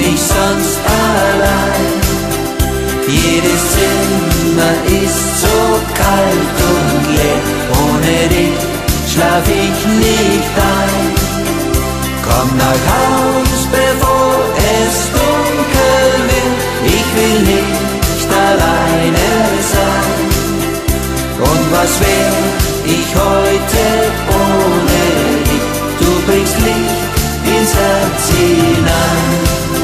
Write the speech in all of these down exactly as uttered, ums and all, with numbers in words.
mich sonst allein. Jedes Zimmer ist so kalt und leer, ohne dich schlaf ich nicht ein. Komm nach Haus, bevor es dunkel wird, ich will nicht alleine sein. Und was wär ich heute ohne dich? Du bringst Licht ins Herz hinein.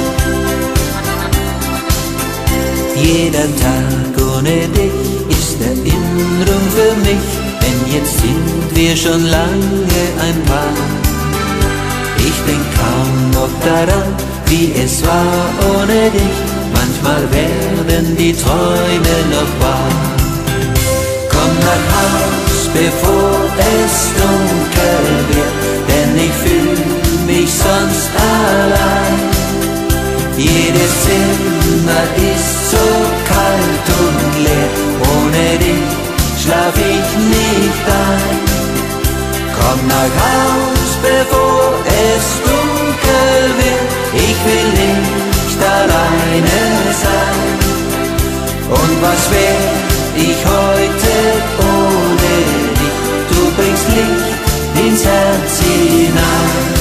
Jeder Tag ohne dich ist Erinnerung für mich, denn jetzt sind wir schon lange ein Paar. Ich denk kaum noch daran, wie es war ohne dich, manchmal werden die Träume noch wahr. Komm nach Haus, bevor es dunkel wird, denn ich fühl mich sonst allein. Jedes Zimmer ist so kalt und leer, ohne dich schlaf ich nicht ein. Komm nach Haus, bevor es dunkel wird, ich will nicht alleine sein. Und was wär ich heute ohne dich? Du bringst Licht ins Herz hinein.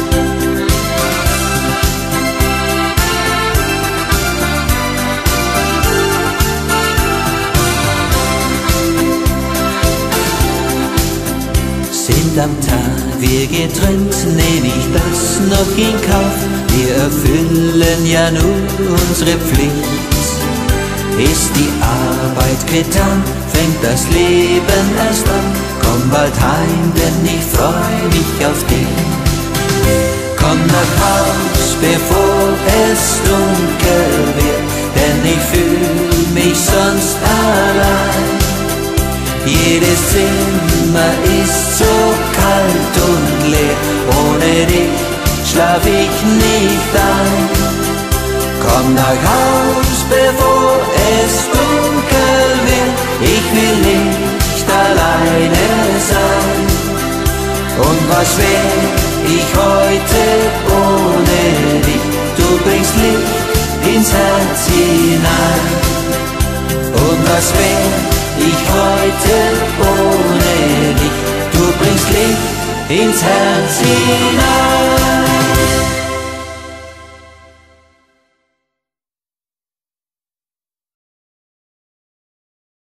Sind am Tag wir getrennt, nehm ich das noch in Kauf. Wir erfüllen ja nur unsere Pflicht. Ist die Arbeit getan, fängt das Leben erst an. Komm bald heim, denn ich freu mich auf dich. Komm nach Haus, bevor es dunkel wird, denn ich fühl mich sonst allein. Jedes Zimmer ist so kalt und leer, ohne dich schlaf ich nicht ein. Komm nach Haus, bevor es dunkel wird, ich will nicht alleine sein. Und was wär ich heute ohne dich? Du bringst Licht ins Herz hinein. Und was wär ich heute ohne dich? Du bringst Licht ins Herz hinein.